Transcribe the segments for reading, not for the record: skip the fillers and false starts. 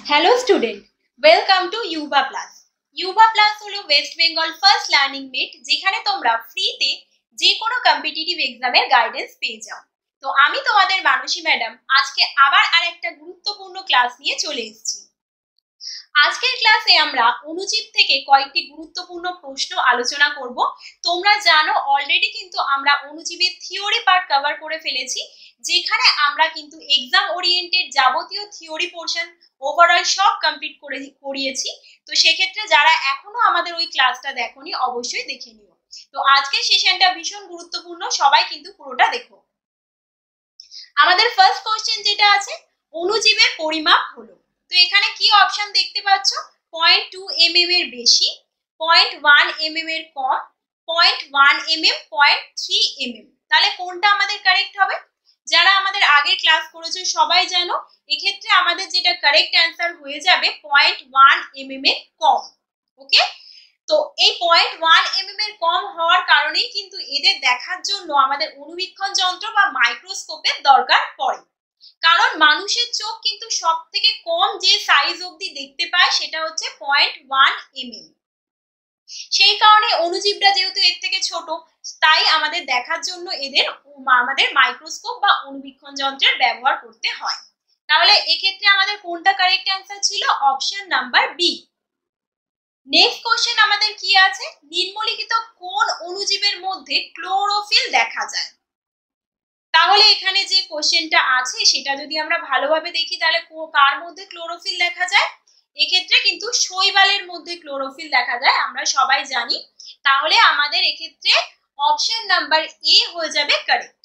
Hello student, welcome to Yuva plus. Yuva plus হলো West Bengal first learning mate, যেখানে তোমরা ফ্রিতে যে কোনো কম্পিটিটিভ এক্সামের গাইডেন্স পেয়ে যাও। তো আমি তোমাদের মানসী ম্যাডাম আজকে আবার আরেকটা গুরুত্বপূর্ণ ক্লাস নিয়ে চলে এসেছি। আজকের ক্লাসে আমরা অণুজীব থেকে কয়েকটি গুরুত্বপূর্ণ প্রশ্ন আলোচনা করব। তোমরা জানো অলরেডি কিন্তু আমরা অণুজীবের থিওরি পার্ট কভার করে ফেলেছি, যেখানে আমরা কিন্তু এক্সাম ওরিয়েন্টেড যাবতীয় থিওরি পোর্শন ওভারঅল সব কমপ্লিট করিয়েছি। তো সেক্ষেত্রে যারা এখনো আমাদের ওই ক্লাসটা দেখোনি অবশ্যই দেখে নিও। তো আজকের সেশনটা ভীষণ গুরুত্বপূর্ণ, সবাই কিন্তু পুরোটা দেখো। আমাদের ফার্স্ট কোশ্চেন যেটা আছে, অণুজীবের পরিমাপ হলো। তো এখানে কি অপশন দেখতে পাচ্ছ? 0.2 mm এর বেশি, 0.1 mm এর কম, 0.1 mm, 0.3 mm। তাহলে কোনটা আমাদের কারেক্ট হবে? যারা আমাদের আগের ক্লাস করেছো সবাই জানো এক্ষেত্রে আমাদের যেটা কারেক্ট অ্যান্সার হয়ে যাবে 0.1 mm এর কম। ওকে, তো এই 0.1 mm এর কম হওয়ার কারণেই কিন্তু এদের দেখার জন্য আমাদের অণুবীক্ষণ যন্ত্র বা মাইক্রোস্কোপের দরকার পড়ে। কারণ মানুষের চোখ কিন্তু সব থেকে কম যে সাইজ অবধি দেখতে পায় সেটা হচ্ছে 0.1 mm। সেই কারণে অণুজীবরা যেহেতু এর থেকে ছোট, তাই আমাদের দেখার জন্য এদের আমাদের মাইক্রোস্কোপ বা অণুবীক্ষণ যন্ত্রের ব্যবহার করতে হয়। তাহলে এক্ষেত্রে আমাদের কোনটা কারেক্ট অ্যান্সার ছিল? Option number B. Next question আমাদের কি আছে? নিম্নলিখিত কোন অণুজীবের মধ্যে ক্লোরোফিল দেখা যায়? তাহলে এখানে যে কোশ্চেনটা আছে সেটা যদি আমরা ভালোভাবে দেখি তাহলে কার মধ্যে ক্লোরোফিল দেখা যায়? এক্ষেত্রে কিন্তু শৈবালের মধ্যে ক্লোরোফিল দেখা যায়, আমরা সবাই জানি। তাহলে আমাদের এক্ষেত্রে অপশন নাম্বার এ হয়ে যাবে কারেক্ট।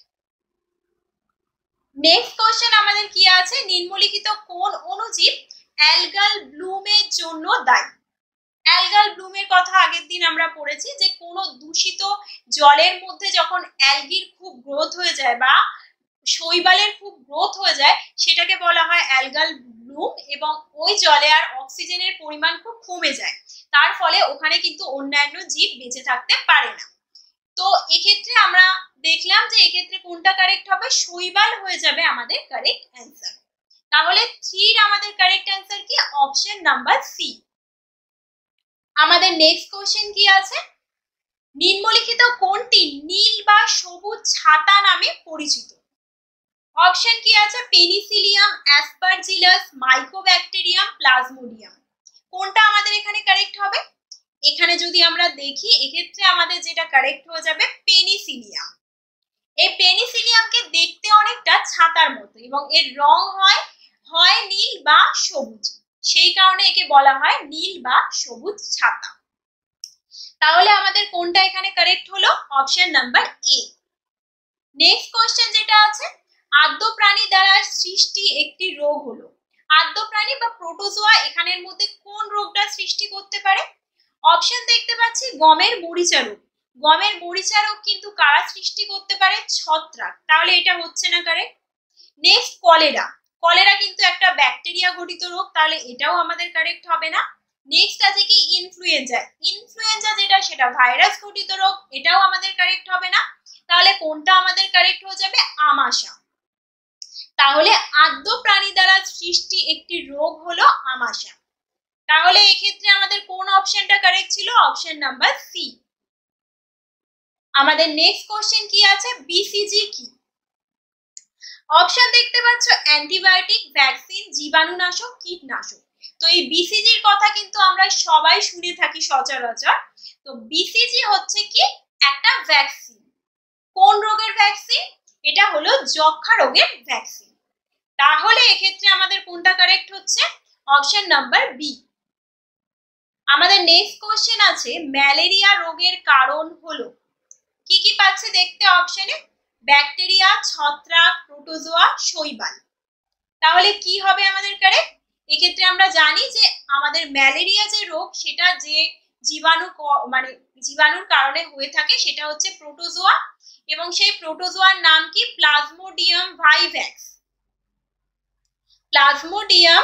নেক্সট কোশ্চেন আমাদের কি আছে? নিম্নলিখিত কোন অণুজীব অ্যালগাল ব্লুমের জন্য দায়ী? অ্যালগাল ব্লুমের কথা আগের দিন আমরা পড়েছি যে কোনো দূষিত জলের মধ্যে যখন অ্যালগির খুব গ্রোথ হয়ে যায় বা শৈবালের খুব গ্রোথ হয়ে যায় সেটাকে বলা হয় অ্যালগাল ব্লুম, এবং ওই জলে আর অক্সিজেনের পরিমাণ খুব কমে যায়, তার ফলে ওখানে কিন্তু অন্যান্য জীব বেঁচে থাকতে পারে না। তো এক্ষেত্রে আমরা দেখলাম যে এক্ষেত্রে কোনটা কারেক্ট হবে? শৈবাল হয়ে যাবে আমাদের কারেক্ট অ্যান্সার। তাহলে 3 আমাদের কারেক্ট অ্যান্সার কি? Option number C. আমাদের নেক্সট কোশ্চেন কি আছে? নিম্নলিখিত কোনটি নীল বা সবুজ ছাতা নামে পরিচিত? অপশন কি আছে? Penicillium, aspergillus, mycobacterium, plasmodium. কোনটা আমাদের এখানে কারেক্ট হবে? এখানে যদি আমরা দেখি এক্ষেত্রে আমাদের যেটা কারেক্ট হয়ে যাবে পেনিসিলিয়াম। এই পেনিসিলিয়ামকে দেখতে অনেকটা ছাতার মতো এবং এর রং হয় নীল বা সবুজ, সেই কারণে একে বলা হয় নীল বা সবুজ ছাতা। তাহলে আমাদের কোনটা এখানে কারেক্ট হলো? Option number A. Next question যেটা আছে, আদ্য প্রাণী দ্বারা সৃষ্টি একটি রোগ হলো। আদ্য প্রাণী বা প্রোটোজোয়া এখানের মধ্যে কোন রোগটা সৃষ্টি করতে পারে? অপশন দেখতে পাচ্ছি গমের মরিচা রোগ। গমের মরিচা রোগ কিন্তু কারা সৃষ্টি করতে পারে? ছত্রাক। তাহলে এটা হচ্ছে না কারেক্ট। Next cholera. কলেরা কিন্তু একটা ব্যাকটেরিয়া ঘটিত রোগ, তাহলে এটাও আমাদের কারেক্ট হবে না। নেক্সট আছে কি? ইনফ্লুয়েঞ্জা। ইনফ্লুয়েঞ্জা যেটা সেটা ভাইরাস ঘটিত রোগ, এটাও আমাদের কারেক্ট হবে না। তাহলে কোনটা আমাদের কারেক্ট হয়ে যাবে? আমাশা। তাহলে আদ্য প্রাণী দ্বারা সৃষ্টি একটি রোগ হলো আমাশা। তাহলে এক্ষেত্রে আমাদের কোন অপশনটা কারেক্ট ছিল? Option number C. আমাদের নেক্সট কোশ্চেন কি আছে? বিসিজি কি? অপশন দেখতে পাচ্ছ অ্যান্টিবায়োটিক, ভ্যাকসিন, জীবাণুনাশক, কীটনাশক। তো এই বিসিজির কথা কিন্তু আমরা সবাই শুনে থাকি সচরাচর। তো বিসিজি হচ্ছে কি? একটা ভ্যাকসিন। কোন রোগের ভ্যাকসিন? এটা হলো যক্ষা রোগের ভ্যাকসিন। তাহলে এক্ষেত্রে আমাদের কোনটা কারেক্ট হচ্ছে? Option number B. আমাদের নেক্সট কোশ্চেন আছে ম্যালেরিয়া রোগের কারণ হলো। কি কি পাচ্ছে দেখতে অপশনে? ব্যাকটেরিয়া, ছত্রাক, প্রোটোজোয়া, শৈবাল। তাহলে কি হবে আমাদের কারেক্ট? এক্ষেত্রে আমরা জানি যে আমাদের ম্যালেরিয়া যে রোগ সেটা যে জীবাণুর কারণে হয়ে থাকে সেটা হচ্ছে প্রোটোজোয়া, এবং সেই প্রোটোজোয়ার নাম কি? Plasmodium vivax. প্লাজমোডিয়াম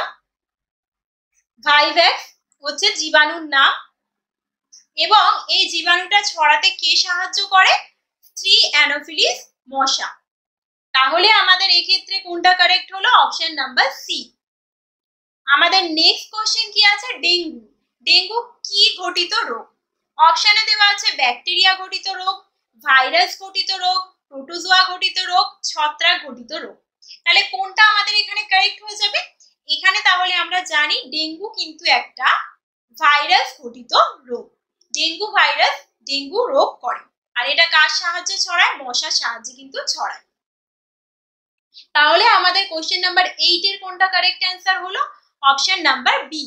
ভাইভ্যাক্স হচ্ছে জীবাণুর নাম, এবং এই জীবাণুটা ছড়াতে কে সাহায্য করে? স্ত্রী অ্যানোফিলিস মশা। তাহলে আমাদের এক্ষেত্রে কোনটা কারেক্ট হলো? Option number C. আমাদের নেক্সট কোশ্চেন কি আছে, ডেঙ্গু। ডেঙ্গু কি ঘটিত রোগ? অপশনে দেওয়া আছে ব্যাকটেরিয়া ঘটিত রোগ, ভাইরাস ঘটিত রোগ, প্রোটোজোয়া ঘটিত রোগ, ছত্রাক ঘটিত রোগ। তাহলে কোনটা আমাদের এখানে কারেক্ট হয়ে যাবে? এখানে তাহলে আমরা জানি ডেঙ্গু কিন্তু একটা ভাইরাস ঘটিত রোগ। ডেঙ্গু ভাইরাস ডেঙ্গু রোগ করে, আর এটা কার সাহায্যে ছড়ায়? মশার সাহায্যে কিন্তু ছড়ায়। তাহলে আমাদের কোশ্চেন নাম্বার 8 এর কোনটা কারেক্ট অ্যান্সার হলো? Option number B.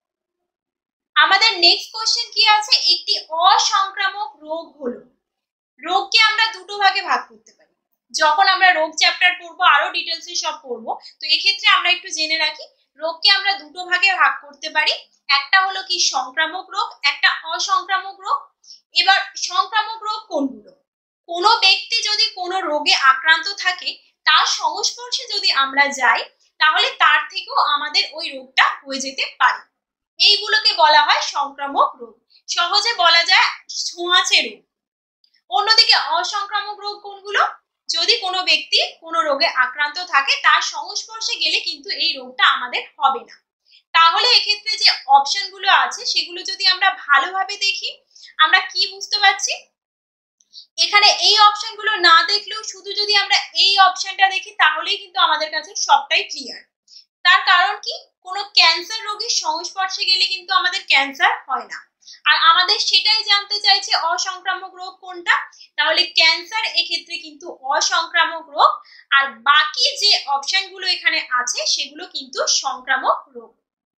আমাদের নেক্সট কোশ্চেন কি আছে, একটি অসংক্রামক রোগ হলো। রোগকে আমরা দুটো ভাগে ভাগ করতে পারি। যখন আমরা রোগ চ্যাপ্টার পড়বো, আরো ডিটেলসে সব পড়বো, তো এক্ষেত্রে আমরা একটু জেনে রাখি রোগকে আমরা দুটো ভাগে ভাগ করতে পারি। একটা হলো কি সংক্রামক রোগ, একটা অসংক্রামক রোগ। এবার সংক্রামক রোগ কোনগুলো? কোনো ব্যক্তি যদি কোনো রোগে আক্রান্ত থাকে, তার সংস্পর্শে যদি আমরা যাই, তাহলে তার থেকেও আমাদের ওই রোগটা হয়ে যেতে পারে। এইগুলোকে বলা হয় সংক্রামক রোগ। সহজে বলা যায় ছোঁয়াচে রোগ। অন্যদিকে অসংক্রামক রোগ কোনগুলো? যদি কোনো ব্যক্তি কোনো রোগে আক্রান্ত থাকে, তার সংস্পর্শে গেলে কিন্তু এই রোগটা আমাদের হবে না। তাহলে এক্ষেত্রে যে অপশনগুলো আছে সেগুলো যদি আমরা ভালোভাবে দেখি, আমরা কি বুঝতে পারছি? এখানে এই অপশনগুলো না দেখলেও শুধু যদি আমরা এই অপশনটা দেখি, তাহলেই কিন্তু আমাদের কাছে সবটাই ক্লিয়ার। তার কারণ কি, কোনো ক্যান্সার রোগীর সংস্পর্শে গেলে কিন্তু আমাদের ক্যান্সার হয় না। আর আমাদের সেটাই জানতে চাইছে অসংক্রামক রোগ কোনটা। তাহলে ক্যান্সার এক্ষেত্রে কিন্তু অসংক্রামক রোগ, আর বাকি যে অপশনগুলো এখানে আছে সেগুলো কিন্তু সংক্রামক রোগ।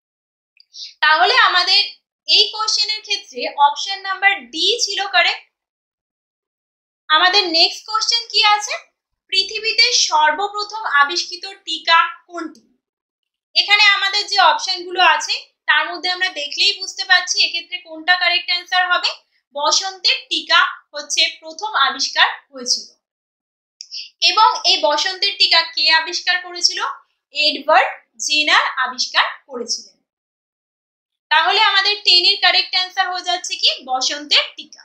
তাহলে আমাদের এই কোশ্চেনের ক্ষেত্রে অপশন নাম্বার ডি ছিল কারেক্ট। আমাদের নেক্সট কোশ্চেন কি আছে, পৃথিবীতে সর্বপ্রথম আবিষ্কৃত টিকা কোনটি? এখানে আমাদের যে অপশনগুলো আছে তার মধ্যে আমরা দেখলেই বুঝতে পারছি এক্ষেত্রে কোনটা কারেক্ট অ্যান্সার হবে। বসন্তের টিকা হচ্ছে প্রথম আবিষ্কার হয়েছিল, এবং এই বসন্তের টিকা কে আবিষ্কার করেছিল? এডওয়ার্ড জেনার আবিষ্কার করেছিলেন। তাহলে আমাদের 10 এর কারেক্ট অ্যান্সার হয়ে যাচ্ছে কি বসন্তের টিকা।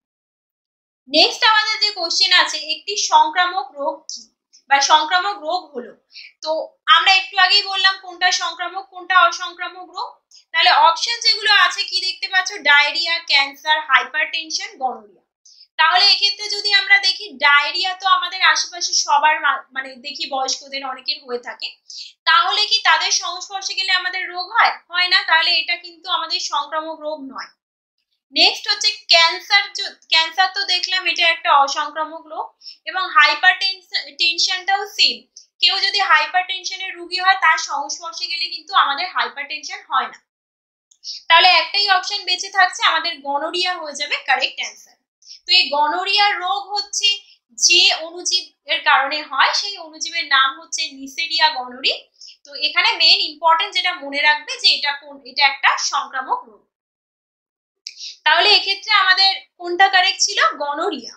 নেক্সট আমাদের যে কোশ্চেন আছে, একটি সংক্রামক রোগ কি বা সংক্রামক রোগ হলো। তো আমরা একটু আগেই বললাম কোনটা সংক্রামক কোনটা অসংক্রামক রোগ। তাহলে অপশন যেগুলো আছে কি দেখতে পাচ্ছ, ডায়রিয়া, ক্যান্সার, হাইপারটেনশন, গনোরিয়া। তাহলে এক্ষেত্রে যদি আমরা দেখি, ডায়রিয়া তো আমাদের আশেপাশে সবার মানে দেখি বয়স্কদের অনেকের হয়ে থাকে। তাহলে কি তাদের সংস্পর্শে গেলে আমাদের রোগ হয়? হয় না। তাহলে এটা কিন্তু আমাদের সংক্রামক রোগ নয়। নেক্সট হচ্ছে ক্যান্সার। ক্যান্সার তো দেখলাম এটা একটা অসংক্রামক রোগ, এবং হাইপারটেনশনটাও সেম। কেউ যদি হাইপারটেনশনের রোগী হয়, তার সংস্পর্শে গেলে কিন্তু আমাদের হাইপারটেনশন হয় না। তাহলে একটাই অপশন বেঁচে থাকছে, আমাদের গনোরিয়া হয়ে যাবে কারেক্ট অ্যান্সার। তো এই গনোরিয়া রোগ হচ্ছে যে অণুজীব এর কারণে হয়, সেই অণুজীবের নাম হচ্ছে নিসেরিয়া গনোরি। তো এখানে মেইন ইম্পর্টেন্ট যেটা মনে রাখবে যে এটা একটা সংক্রামক রোগ। তাহলে এক্ষেত্রে আমাদের কোনটা কারেক্ট ছিল? গনোরিয়া।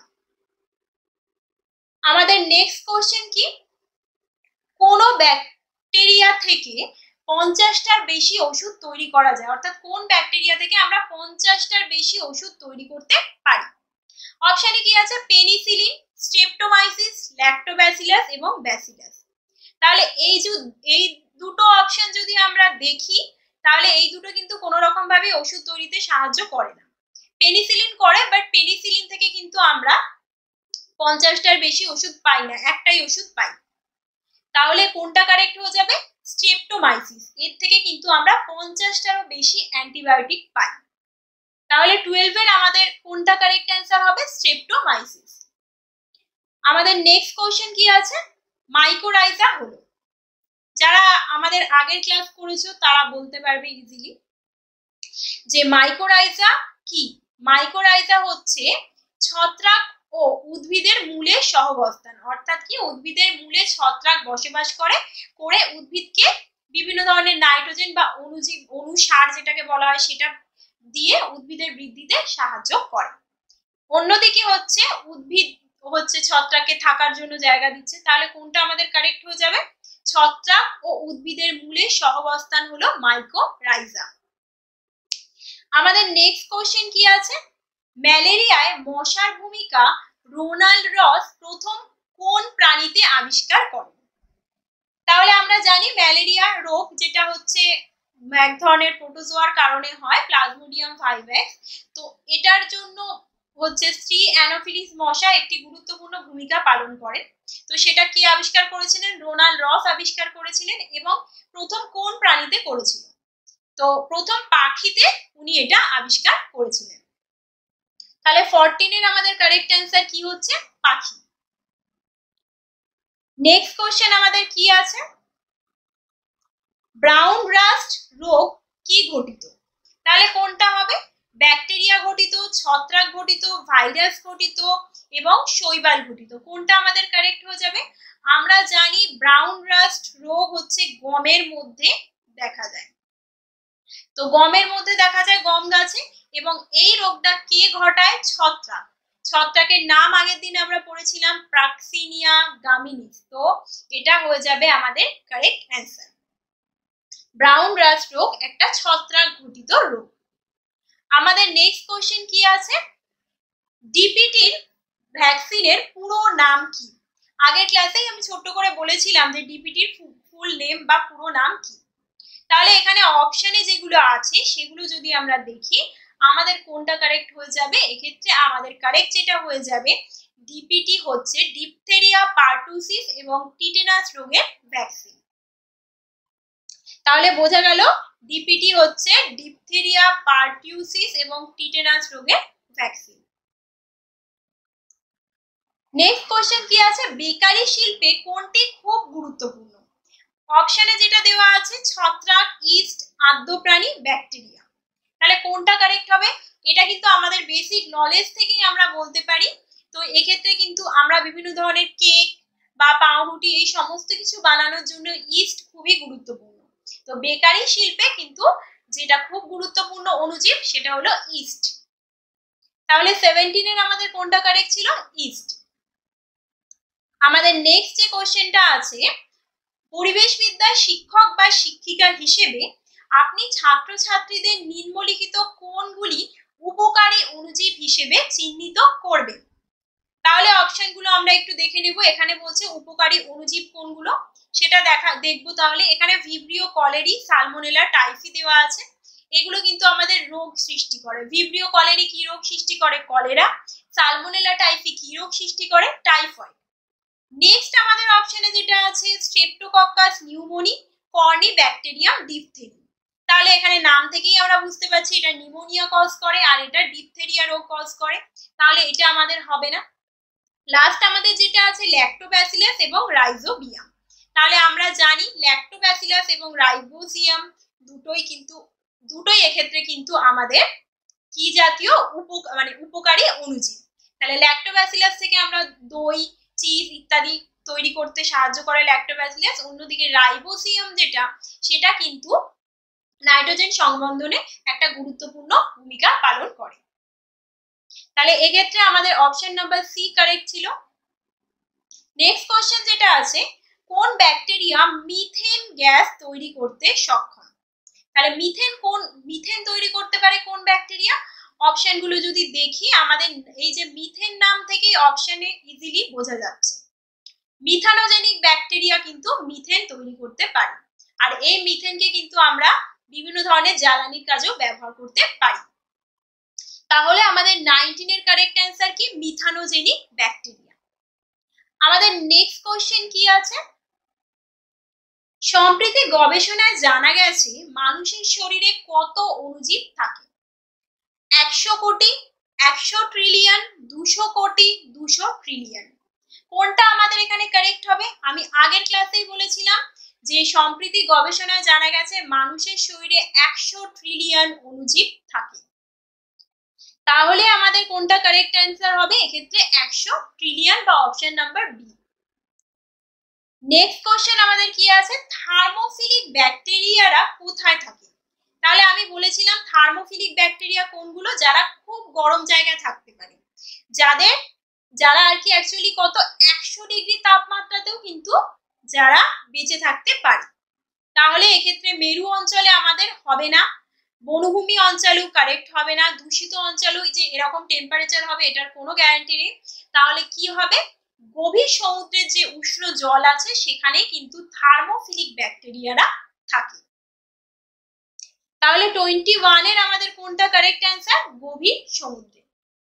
আমাদের নেক্সট কোশ্চেন কি, কোন ব্যাকটেরিয়া থেকে 50টার বেশি ওষুধ তৈরি করা যায়? অর্থাৎ কোন ব্যাকটেরিয়া থেকে আমরা 50টার বেশি ওষুধ তৈরি করতে পারি? অপশনে কি আছে, পেনিসিলিন, স্ট্রেপ্টোমাইসিস, ল্যাক্টোব্যাসিলাস এবং ব্যাসিলাস। তাহলে এই দুটো অপশন যদি আমরা দেখি, তাহলে এই দুটো কিন্তু কোনো রকম ভাবে ওষুধ তৈরিতে সাহায্য করে না। পেনিসিলিন করে, বাট পেনিসিলিন থেকে কিন্তু আমরা 50টার বেশি ওষুধ পাই না, একটাই ওষুধ পাই। তাহলে কোনটা কারেক্ট হয়ে যাবে? স্ট্রেপ্টোমাইসিস। এর থেকে কিন্তু আমরা 50টারও বেশি অ্যান্টিবায়োটিক পাই। তাহলে 12 এর আমাদের কোনটা কারেক্ট অ্যান্সার হবে? স্ট্রেপ্টোমাইসিস। আমাদের নেক্সট কোশ্চেন কি আছে, মাইকোরাইজা হলো। যারা আমাদের আগের ক্লাস করেছো তারা বলতে পারবে ইজিলি যে মাইকোরাইজা কি। মাইকোরাইজা হচ্ছে ছত্রাক ও উদ্ভিদের মূলে সহাবস্থান। অর্থাৎ কি, উদ্ভিদের মূলে ছত্রাক বসবাস করে উদ্ভিদকে বিভিন্ন ধরনের নাইট্রোজেন বা অনুসার যেটাকে বলা হয় সেটা দিয়ে উদ্ভিদের বৃদ্ধিতে সাহায্য করে। অন্যদিকে হচ্ছে উদ্ভিদ হচ্ছে ছত্রাককে থাকার জন্য জায়গা দিচ্ছে। তাহলে কোনটা আমাদের কারেক্ট হয়ে যাবে? ছত্রাক ও উদ্ভিদের মূলে সহাবস্থান হলো মাইকোরাইজা। আমাদের নেক্সট কোশ্চেন কি আছে, ম্যালেরিয়ায় মশার ভূমিকা রোনাল্ড রস প্রথম কোন প্রাণীতে আবিষ্কার করেন? তাহলে আমরা জানি ম্যালেরিয়া রোগ যেটা হচ্ছে এক ধরনের প্রোটোজোয়ার কারণে হয়, প্লাজমোডিয়াম ভাইভ্যাক্স। তো এটার জন্য হচ্ছে স্ত্রী অ্যানোফিলিস মশা একটি গুরুত্বপূর্ণ ভূমিকা পালন করেন। তো সেটা কে আবিষ্কার করেছিলেন? রোনাল্ড রস আবিষ্কার করেছিলেন। এবং প্রথম কোন প্রাণীতে করেছিল? তো প্রথম পাখিতে উনি এটা আবিষ্কার করেছিলেন। তাহলে 14 এর আমাদের কারেক্ট অ্যান্সার কি হচ্ছে? পাখি। নেক্সট কোশ্চেন আমাদের কি আছে? ব্রাউন রাস্ট রোগ কি ঘটিত? তাহলে কোনটা হবে? ব্যাকটেরিয়া ঘটিত, ছত্রাক ঘটিত, ভাইরাস ঘটিত এবং শৈবাল ঘটিত। কোনটা আমাদের কারেক্ট হয়ে যাবে? আমরা জানি ব্রাউন রাস্ট রোগ হচ্ছে গমের মধ্যে দেখা যায়। তো গমের মধ্যে দেখা যায় গম গাছে, এবং এই রোগটা কে ঘটায়? ছত্রাক। ছত্রাকের নাম আগের দিন আমরা পড়েছিলাম প্রাক্সিনিয়া গামিনিস। তো এটা হয়ে যাবে আমাদের কারেক্ট অ্যান্সার। ব্রাউন রাস্ট রোগ একটা ছত্রাক ঘটিত রোগ। আমাদের নেক্সট কোশ্চেন কি আছে? ডিপিটির ভ্যাকসিনের পুরো নাম কি? আগের ক্লাসেই আমি ছোট্ট করে বলেছিলাম যে ডিপিটির ফুল নেম বা পুরো নাম কি। তাহলে এখানে অপশনে যেগুলো আছে সেগুলো যদি আমরা দেখি, আমাদের কোনটা কারেক্ট হয়ে যাবে? এক্ষেত্রে আমাদের কারেক্ট যেটা হয়ে যাবে, ডিপিটি হচ্ছে ডিপথেরিয়া, পার্টুসিস এবং টিটেনাস রোগের ভ্যাকসিন। তাহলে বোঝা গেল ডিপিটি হচ্ছে ডিপথেরিয়া, পার্টিউসিস এবং টিটেনাস রোগের ভ্যাকসিন। নেক্সট কোশ্চেন কি আছে? বেকারি শিল্পে কোনটি খুব গুরুত্বপূর্ণ? অপশনে যেটা দেওয়া আছে ছত্রাক, ইস্ট, আদ্যপ্রাণী, ব্যাকটেরিয়া। তাহলে কোনটা কারেক্ট হবে? এটা কিন্তু আমাদের বেসিক নলেজ থেকেই আমরা বলতে পারি। তো এক্ষেত্রে কিন্তু আমরা বিভিন্ন ধরনের কেক বা পাউরুটি এই সমস্ত কিছু বানানোর জন্য ইস্ট খুবই গুরুত্বপূর্ণ। তো বেকারি শিল্পে কিন্তু যেটা খুব গুরুত্বপূর্ণ অণুজীব সেটা হলো ইস্ট। তাহলে 17 এর আমাদের কোনটা কারেক্ট ছিল? ইস্ট। আমাদের নেক্সট যে কোশ্চেনটা আছে, পরিবেশবিদ্যার শিক্ষক বা শিক্ষিকা হিসেবে আপনি ছাত্রছাত্রীদের নিম্নলিখিত কোনগুলি উপকারী অণুজীব হিসেবে চিহ্নিত করবেন? তাহলে অপশনগুলো আমরা একটু দেখে নেব। এখানে বলছে উপকারী অণুজীব কোনগুলো সেটা দেখবো। তাহলে এখানে ভিব্রিও কলেরি, সালমোনেলা, টাইফি দেওয়া আছে। এগুলো কিন্তু আমাদের রোগ সৃষ্টি করে। ভিব্রিও কলেরি কি রোগ সৃষ্টি করে? কলেরা। সালমোনেলা টাইফি কি রোগ সৃষ্টি করে? টাইফয়েড। নেক্সট আমাদের অপশনে যেটা আছে streptococcus pneumoniae, corynebacterium, diphtheriae. তাহলে এখানে নাম থেকেই আমরা বুঝতে পারছি এটা নিউমোনিয়া কজ করে আর এটা ডিপথেরিয়া রোগ কজ করে। তাহলে এটা আমাদের হবে না। লাস্ট আমাদের যেটা আছে ল্যাক্টোব্যাসিলাস এবং রাইজোবিয়াম। তাহলে আমরা জানি ল্যাক্টোব্যাসিলাস এবং রাইবোজিয়াম দুটোই এক্ষেত্রে কিন্তু আমাদের কি জাতীয় উপকারী অণুজীব। তাহলে ল্যাক্টোব্যাসিলাস থেকে আমরা দই, চিজ ইত্যাদি তৈরি করতে সাহায্য করে ল্যাক্টোব্যাসিলাস। অন্যদিকে রাইবোজিয়াম যেটা, সেটা কিন্তু নাইট্রোজেন সংবন্ধনে একটা গুরুত্বপূর্ণ ভূমিকা পালন করে। তাহলে এক্ষেত্রে আমাদের অপশন নাম্বার সি কারেক্ট ছিল। নেক্সট কোশ্চেন যেটা আছে, কোন ব্যাকটেরিয়া মিথেন গ্যাস তৈরি করতে সক্ষম? তাহলে মিথেন তৈরি করতে পারে কোন ব্যাকটেরিয়া? অপশনগুলো যদি দেখি, আমাদের এই যে মিথেন নাম থেকেই অপশনে ইজিলি বোঝা যাচ্ছে মিথানোজেনিক ব্যাকটেরিয়া কিন্তু মিথেন তৈরি করতে পারে। আর এই মিথেনকে কিন্তু আমরা বিভিন্ন ধরনের জ্বালানির কাজেও ব্যবহার করতে পারি। তাহলে আমাদের 19 এর কারেক্ট অ্যান্সার কি? Methanogenic bacteria. আমাদের নেক্সট কোশ্চেন কি আছে? সম্প্রতি গবেষণায় জানা গেছে মানুষের শরীরে কত অণুজীব থাকে? 100 কোটি, 100 ট্রিলিয়ন, 200 কোটি, 200 ট্রিলিয়ন। কোনটা আমাদের এখানে কারেক্ট হবে? আমি আগের ক্লাসেই বলেছিলাম যে সম্প্রতি গবেষণায় জানা গেছে মানুষের শরীরে 100 ট্রিলিয়ন অণুজীব থাকে। তাহলে আমাদের কোনটা কারেক্ট অ্যান্সার হবে? এক্ষেত্রে 100 ট্রিলিয়ন বা option number B. Next question আমাদের কি আছে? থার্মোফিলিক ব্যাকটেরিয়ারা কোথায় থাকে? তাহলে আমি বলেছিলাম থার্মোফিলিক ব্যাকটেরিয়া কোনগুলো? যারা খুব গরম জায়গায় থাকতে পারে, যারা আর কি অ্যাকচুয়ালি কত 100 ডিগ্রি তাপমাত্রাতেও কিন্তু যারা বেঁচে থাকতে পারে। তাহলে এক্ষেত্রে মেরু অঞ্চলে আমাদের হবে না, বনভূমি অঞ্চলেও কারেক্ট হবে না, দূষিত অঞ্চলেও যে এরকম টেম্পারেচার হবে এটার কোনো গ্যারান্টি নেই। তাহলে কি হবে? গভীর সমুদ্রের যে উষ্ণ জল আছে সেখানে কিন্তু থার্মোফিলিক ব্যাকটেরিয়ারা থাকে। তাহলে 21 এর আমাদের কোনটা কারেক্ট অ্যান্সার? গভীর সমুদ্রে।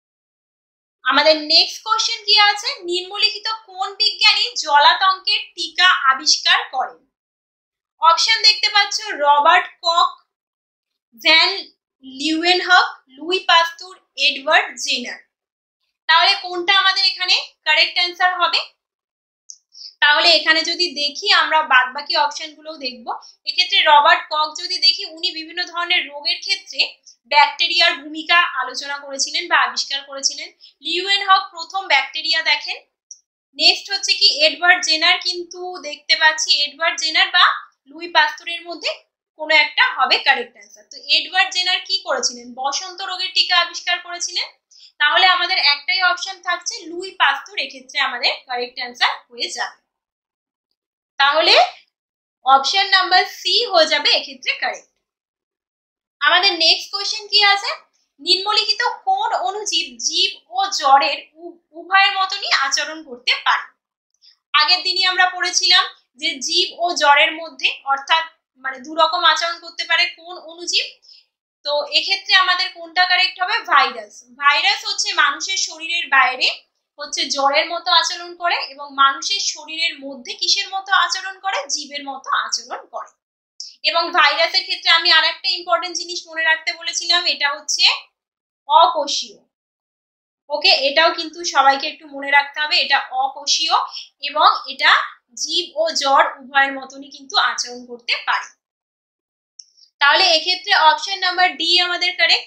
আমাদের নেক্সট কোশ্চেন কি আছে? নিম্নলিখিত কোন বিজ্ঞানী জলাতঙ্কের টিকা আবিষ্কার করেন? অপশন দেখতে পাচ্ছ Robert Koch, van Leeuwenhoek, Louis Pasteur, Edward Jenner. তাহলে কোনটা আমাদের এখানে কারেক্ট অ্যান্সার হবে? তাহলে এখানে যদি দেখি আমরা বাদবাকি অপশনগুলোও দেখব। এক্ষেত্রে রবার্ট কখ যদি দেখি, উনি বিভিন্ন ধরনের রোগের ক্ষেত্রে ব্যাকটেরিয়ার ভূমিকা আলোচনা করেছিলেন বা আবিষ্কার করেছিলেন। লিউয়েনহক প্রথম ব্যাকটেরিয়া দেখেন। নেক্সট হচ্ছে কি এডওয়ার্ড জেনার, কিন্তু দেখতে পাচ্ছি এডওয়ার্ড জেনার বা লুই পাস্তুরের মধ্যে কোনো একটা হবে কারেক্ট অ্যান্সার। তো এডওয়ার্ড জেনার কি করেছিলেন? বসন্ত রোগের টিকা আবিষ্কার করেছিলেন। তাহলে আমাদের একটাই অপশন থাকছে লুই পাস্তুর, এক্ষেত্রে আমাদের কারেক্ট অ্যান্সার হয়ে যাবে। তাহলে অপশন নাম্বার সি হয়ে যাবে এক্ষেত্রে কারেক্ট। আমাদের নেক্সট কোশ্চেন কি আছে? নিম্নলিখিত কোন অণুজীব জীব ও জড়ের উভয়ের মতনই আচরণ করতে পারে? আগের দিনই আমরা পড়েছিলাম যে জীব ও জড়ের মধ্যে অর্থাৎ মানে দু রকম আচরণ করতে পারে কোন অণুজীব। তো এক্ষেত্রে আমাদের কোনটা কারেক্ট হবে? ভাইরাস। ভাইরাস হচ্ছে মানুষের শরীরের বাইরে হচ্ছে জ্বরের মতো আচরণ করে এবং মানুষের শরীরের মধ্যে কিসের মতো আচরণ করে? জীবের মতো আচরণ করে। এবং ভাইরাসের ক্ষেত্রে আমি আরেকটা ইম্পর্টেন্ট জিনিস মনে রাখতে বলেছিলাম, এটা হচ্ছে অকোষীয়। ওকে, এটাও কিন্তু সবাইকে একটু মনে রাখতে হবে, এটা অকোষীয় এবং এটা জীব ও জড় উভয়ের মতনই কিন্তু আচরণ করতে পারে। তাহলে এক্ষেত্রে অপশন নাম্বার ডি আমাদের কারেক্ট।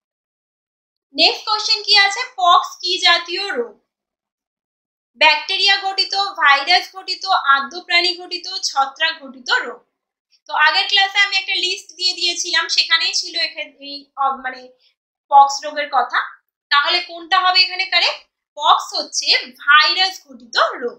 নেক্সট কোশ্চেন কি আছে? পক্স কি জাতীয় রোগ? ব্যাকটেরিয়া ঘটিত, ভাইরাস ঘটিত, আদ্য প্রাণী ঘটিত, ছত্রাক ঘটিত রোগ। তো আগের ক্লাসে আমি একটা লিস্ট দিয়ে দিয়েছিলাম, সেখানেই ছিল এই মানে পক্স রোগের কথা। তাহলে কোনটা হবে এখানে কারেক্ট? পক্স হচ্ছে ভাইরাস ঘটিত রোগ।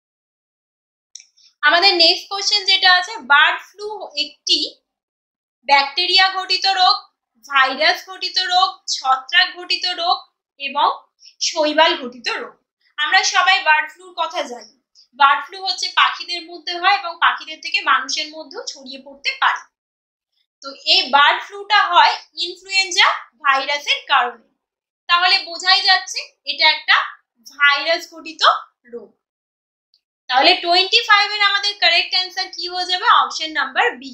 আমাদের নেক্সট কোশ্চেন যেটা আছে, বার্ড ফ্লু একটি ব্যাকটেরিয়া ঘটিত রোগ, ভাইরাস ঘটিত রোগ, ছত্রাক ঘটিত রোগ এবং শৈবাল ঘটিত রোগ। আমরা সবাই বার্ড ফ্লুর কথা জানি। বার্ড ফ্লু হচ্ছে পাখিদের মধ্যে হয় এবং পাখিদের থেকে মানুষের মধ্যেও ছড়িয়ে পড়তে পারে। তো এই বার্ড ফ্লুটা হয় ইনফ্লুয়েঞ্জা ভাইরাসের কারণে। তাহলে বোঝাই যাচ্ছে এটা একটা ভাইরাস ঘটিত রোগ। তাহলে 25 এর আমাদের কারেক্ট অ্যান্সার কি হয়ে যাবে? Option number B.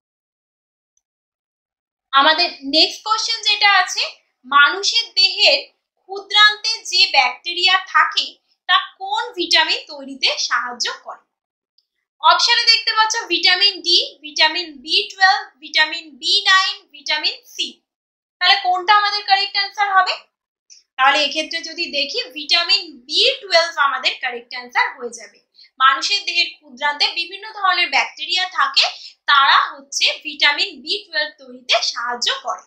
আমাদের নেক্সট কোশ্চেন যেটা আছে, মানুষের দেহের ক্ষুদ্রান্তে যে ব্যাকটেরিয়া থাকে তা কোন ভিটামিন তৈরিতে সাহায্য করে? অপশনে দেখতে পাচ্ছ ভিটামিন ডি, ভিটামিন বি12, ভিটামিন বি9, ভিটামিন সি। তাহলে কোনটা আমাদের কারেক্ট অ্যান্সার হবে? তাহলে এক্ষেত্রে যদি দেখি ভিটামিন বি12 আমাদের কারেক্ট অ্যান্সার হয়ে যাবে। মানুষের দেহের ক্ষুদ্রান্তে বিভিন্ন ধরনের ব্যাকটেরিয়া থাকে, তারা হচ্ছে ভিটামিন বি12 তৈরিতে সাহায্য করে।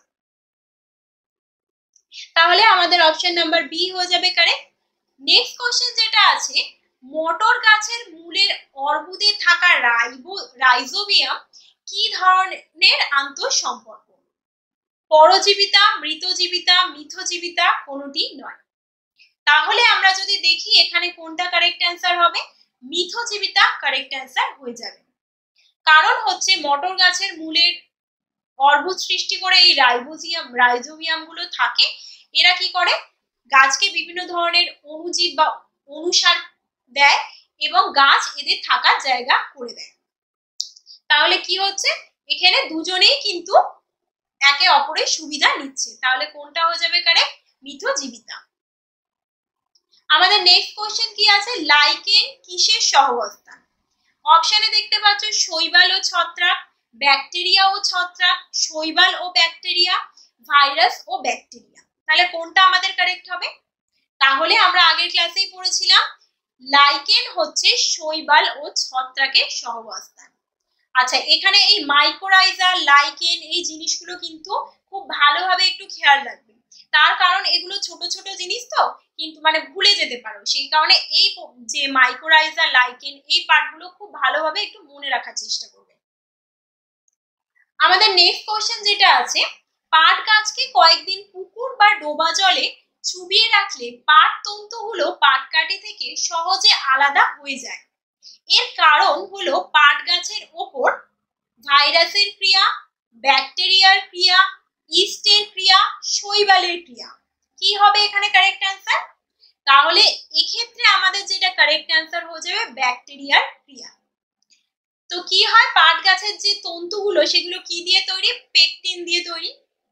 তাহলে আমাদের অপশন নাম্বার বি হয়ে যাবে কারেক্ট। নেক্সট কোশ্চেন যেটা আছে, মটর গাছের মূলের অর্বুদে থাকা রাইজোবিয়াম কি ধরনের আন্তঃসম্পর্ক? পরজীবিতা, মৃতজীবিতা, মিথজীবিতা, কোনোটি নয়। তাহলে আমরা যদি দেখি এখানে কোনটা কারেক্ট অ্যান্সার হবে? মিথজীবিতা কারেক্ট অ্যান্সার হয়ে যাবে। কারণ হচ্ছে মটর গাছের মূলের অর্বুদ সৃষ্টি করে এই রাইজোবিয়াম গুলো থাকে। এরা কি করে? গাছকে বিভিন্ন ধরনের অণুজীব বা অনুসার দেয় এবং গাছ এদের থাকার জায়গা করে দেয়। তাহলে কি হচ্ছে? এখানে দুজনেই কিন্তু একে অপরের সুবিধা নিচ্ছে। তাহলে কোনটা হয়ে যাবে কারেক্ট? মিথজীবিতা। আমাদের নেক্সট কোশ্চেন কি আছে? লাইকেন কিসের সহাবস্থান? অপশনে দেখতে পাচ্ছ শৈবাল ও ছত্রাক, ব্যাকটেরিয়া ও ছত্রাক, শৈবাল ও ব্যাকটেরিয়া, ভাইরাস ও ব্যাকটেরিয়া। তাহলে কোনটা আমাদের কারেক্ট হবে? তাহলে আমরা আগের ক্লাসেই পড়েছিলাম লাইকেন হচ্ছে শৈবাল ও ছত্রাকের সহাবস্থান। আচ্ছা, এখানে এই মাইকোরাইজা, লাইকেন এই জিনিসগুলো কিন্তু খুব ভালোভাবে একটু খেয়াল রাখবে, তার কারণ এগুলো ছোট ছোট জিনিস তো কিন্তু মানে ভুলে যেতে পারো, সেই কারণে এই যে মাইকোরাইজা, লাইকেন এই পার্টগুলো খুব ভালোভাবে একটু মনে রাখার চেষ্টা করবে। আমাদের নেক্সট কোশ্চেন যেটা আছে, পাট গাছকে কয়েকদিন পুকুর বা ডোবা জলে চুবিয়ে রাখলে পাট তন্তুগুলো পাটকাঠি থেকে সহজে আলাদা হয়ে যায়। এর কারণ হলো পাট গাছের ওপর ভাইরাসের ক্রিয়া, ব্যাকটেরিয়ার ক্রিয়া, ইস্টের ক্রিয়া, শৈবালের ক্রিয়া। কি হবে এখানে কারেক্ট অ্যান্সার? তাহলে এক্ষেত্রে আমাদের যেটা কারেক্ট অ্যান্সার হয়ে যাবে ব্যাকটেরিয়ার ক্রিয়া। তো কি হয়, পাট গাছের যে তন্তুগুলো সেগুলো কি দিয়ে তৈরি? পেকটিন দিয়ে তৈরি।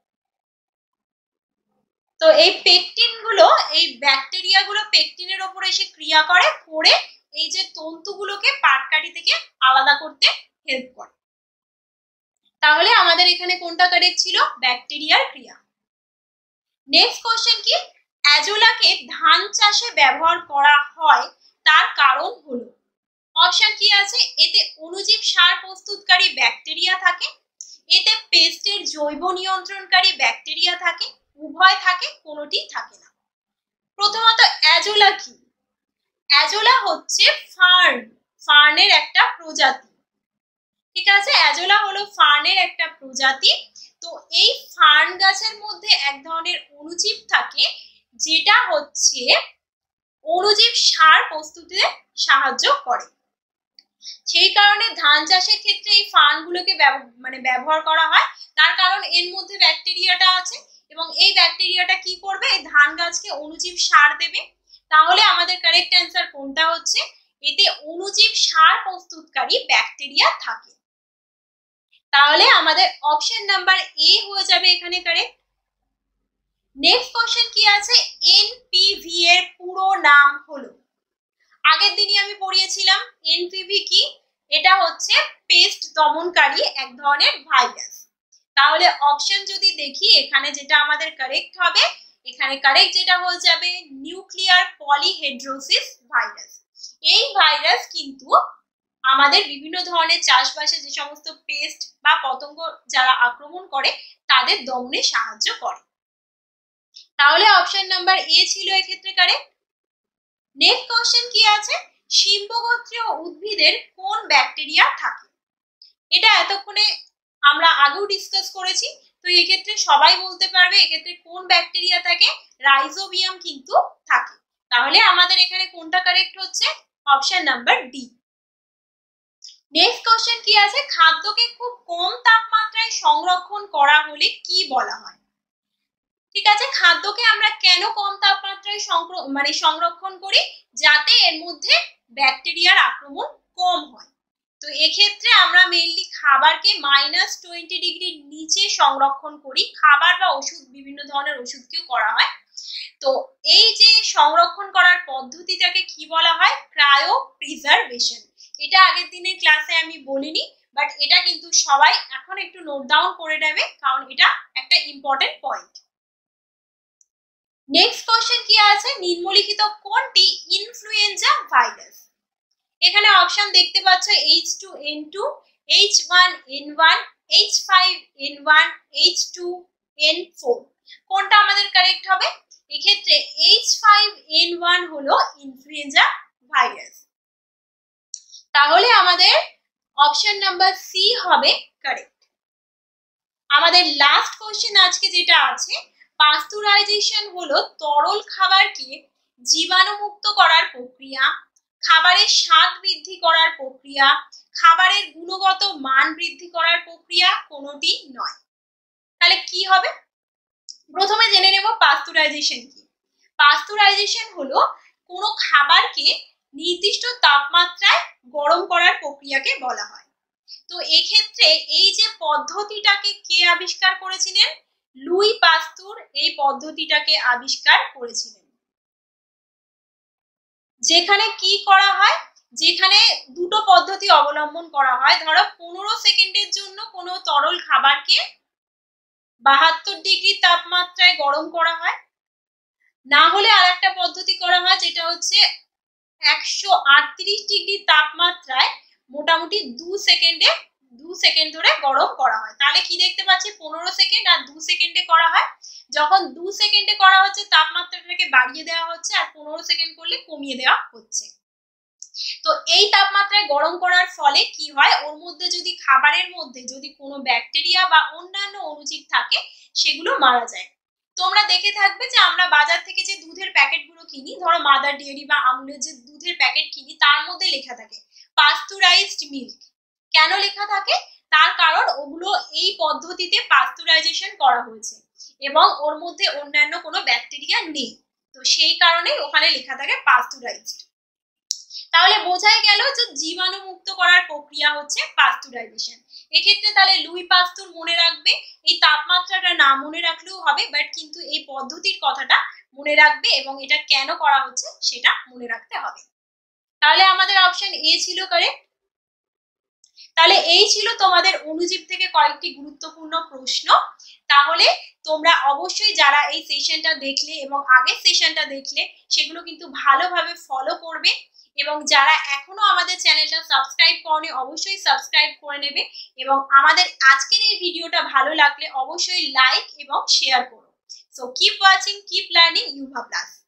তো এই পেকটিন গুলো, এই ব্যাকটেরিয়া গুলো পেকটিনের ওপর এসে ক্রিয়া করে এই যে তন্তুগুলোকে পাটকাঠি থেকে আলাদা করতে হেল্প করে। তাহলে আমাদের এখানে কোনটা কারেক্ট ছিল? ব্যাকটেরিয়ার ক্রিয়া। নেক্সট কোশ্চেন কি? অ্যাজোলাকে ধান চাষে ব্যবহার করা হয় তার কারণ হলো। অপশন কি আছে? এতে অণুজীব সার প্রস্তুতকারী ব্যাকটেরিয়া থাকে, এতে পেস্টের জৈব নিয়ন্ত্রণকারী ব্যাকটেরিয়া থাকে, উভয় থাকে, কোনোটি থাকে না। প্রথমত অ্যাজোলা কি? অ্যাজোলা হচ্ছে ফার্নের একটা প্রজাতি। ঠিক আছে, অ্যাজোলা হলো ফার্নের একটা প্রজাতি। তো এই ফার্ন গাছের মধ্যে এক ধরনের অণুজীব থাকে যেটা হচ্ছে অণুজীব সার প্রস্তুতিতে সাহায্য করে। সেই কারণে ধান চাষের ক্ষেত্রে এই ফার্নগুলোকে ব্যবহার করা হয়। তার কারণ এর মধ্যে ব্যাকটেরিয়াটা আছে এবং এই ব্যাকটেরিয়াটা কি করবে? এই ধান গাছকে অণুজীব সার দেবে। তাহলে আমাদের কারেক্ট অ্যান্সার কোনটা হচ্ছে? এতে অণুজীব সার প্রস্তুতকারী ব্যাকটেরিয়া থাকে। তাহলে আমাদের অপশন নাম্বার এ হয়ে যাবে এখানে কারেক্ট। নেক্সট কোশ্চেন কি আছে? এনপিভি এর পুরো নাম হলো। আগের দিনই আমি পড়িয়েছিলাম এনপিভি কি। এটা হচ্ছে পেস্ট দমনকারী এক ধরনের ভাইরাস। তাহলে অপশন যদি দেখি, এখানে যেটা আমাদের কারেক্ট হবে, এখানে কারেক্ট যেটা হয়ে যাবে নিউক্লিয়ার পলিহেড্রোসিস ভাইরাস। এই ভাইরাস কিন্তু আমাদের বিভিন্ন ধরনের চাষবাসে যে সমস্ত পেস্ট বা পতঙ্গ যারা আক্রমণ করে তাদের দমনে সাহায্য করে। তাহলে অপশন নাম্বার এ ছিল এক্ষেত্রে কারেক্ট। নেক্সট কোশ্চেন কি আছে? শিম্বগোত্রীয় উদ্ভিদের কোন ব্যাকটেরিয়া থাকে? এটা এতক্ষণে আমরা আগেও ডিসকাস করেছি। তো এক্ষেত্রে সবাই বলতে পারবে এক্ষেত্রে কোন ব্যাকটেরিয়া থাকে? রাইজোবিয়াম কিন্তু থাকে। তাহলে আমাদের এখানে কোনটা কারেক্ট হচ্ছে? Option number D. Next question কি আছে? খাদ্যকে খুব কম তাপমাত্রায় সংরক্ষণ করা হলে কি বলা হয়? ঠিক আছে, খাদ্যকে আমরা কেন কম তাপমাত্রায় সংরক্ষণ করি? যাতে এর মধ্যে ব্যাকটেরিয়ার আক্রমণ কম হয়। তো এক্ষেত্রে আমরা মেইনলি খাবারকে -20 ডিগ্রির নিচে সংরক্ষণ করি। খাবার বা ওষুধ, বিভিন্ন ধরনের ওষুধকেও করা হয়। তো এই যে সংরক্ষণ করার পদ্ধতিটাকে কি বলা হয়? Cryopreservation. এটা আগের দিনের ক্লাসে আমি বলিনি, বাট এটা কিন্তু সবাই এখন একটু নোট ডাউন করে নেবে, কারণ এটা একটা ইম্পর্টেন্ট পয়েন্ট। নেক্সট কোশ্চেন কি আছে? নিম্নলিখিত কোনটি ইনফ্লুয়েঞ্জা ভাইরাস? এখানে অপশন দেখতে পাচ্ছ H2N2, H1N1, H5N1, H2N4। কোনটা আমাদের কারেক্ট হবে? এক্ষেত্রে H5N1 হলো ইনফ্লুয়েঞ্জা ভাইরাস। তাহলে আমাদের অপশন নাম্বার সি হবে কারেক্ট। আমাদের লাস্ট কোশ্চেন আজকে যেটা আছে, পাস্তুরাইজেশন হলো তরল খাবারকে জীবাণুমুক্ত করার প্রক্রিয়া, খাবারের স্বাদ বৃদ্ধি করার প্রক্রিয়া, খাবারের গুণগত মান বৃদ্ধি করার প্রক্রিয়া, কোনোটি নয়। তাহলে কি হবে? প্রথমে জেনে নেব পাস্তুরাইজেশন কি। পাস্তুরাইজেশন হলো কোনো খাবারকে নির্দিষ্ট তাপমাত্রায় গরম করার প্রক্রিয়াকে বলা হয়। তো এক্ষেত্রে এই যে পদ্ধতিটাকে কে আবিষ্কার করেছিলেন? লুই পাস্তুর এই পদ্ধতিটাকে আবিষ্কার করেছিলেন। যেখানে কি করা হয়? যেখানে দুটো পদ্ধতি অবলম্বন করা হয়। ধরো 15 সেকেন্ডের জন্য কোনো তরল খাবারকে 72 ডিগ্রি তাপমাত্রায় গরম করা হয়, না হলে আরেকটা পদ্ধতি করা হয় যেটা হচ্ছে 138 ডিগ্রি তাপমাত্রায় মোটামুটি 2 সেকেন্ড ধরে গরম করা হয়। তাহলে কি দেখতে পাচ্ছি? 15 সেকেন্ড আর 2 সেকেন্ডে করা হয়। যখন 2 সেকেন্ডে করা হচ্ছে তাপমাত্রাটাকে বাড়িয়ে দেওয়া হচ্ছে, আর 15 সেকেন্ড করলে কমিয়ে দেওয়া হচ্ছে। তো এই তাপমাত্রায় গরম করার ফলে কি হয়? ওর মধ্যে যদি খাবারের মধ্যে যদি কোনো ব্যাকটেরিয়া বা অন্যান্য অণুজীব থাকে সেগুলো মারা যায়। তোমরা দেখে থাকবে যে আমরা বাজার থেকে যে দুধের প্যাকেটগুলো কিনি, ধরো মাদার ডেয়ারি বা আমুলের যে দুধের প্যাকেট কিনি, তার মধ্যে লেখা থাকে পাস্তুরাইজড মিল্ক। কেন লেখা থাকে? তার কারণ ওগুলো এই পদ্ধতিতে পাস্তুরাইজেশন করা হয়েছে এবং ওর মধ্যে অন্যান্য কোনো ব্যাকটেরিয়া নেই, তো সেই কারণেই ওখানে লেখা থাকে পাস্তুরাইজড। তাহলে বোঝাই গেল যে জীবাণু মুক্ত করার প্রক্রিয়া হচ্ছে পাস্তুরাইজেশন। এক্ষেত্রে তাহলে লুই পাস্তুর মনে রাখবে, এই তাপমাত্রাটা না মনে রাখলেও হবে, বাট কিন্তু এই পদ্ধতির কথাটা মনে রাখবে এবং এটা কেন করা হচ্ছে সেটা মনে রাখতে হবে। তাহলে আমাদের অপশন এ ছিল কারেক্ট। তাহলে এই ছিল তোমাদের অণুজীব থেকে কয়েকটি গুরুত্বপূর্ণ প্রশ্ন। তাহলে তোমরা অবশ্যই যারা এই সেশনটা দেখলে এবং আগের সেশনটা দেখলে সেগুলো কিন্তু ভালোভাবে ফলো করবে, এবং যারা এখনো আমাদের চ্যানেলটা সাবস্ক্রাইব করনি অবশ্যই সাবস্ক্রাইব করে নেবে, এবং আমাদের আজকের এই ভিডিওটা ভালো লাগলে অবশ্যই লাইক এবং শেয়ার করো। So keep watching, keep learning Yuva plus.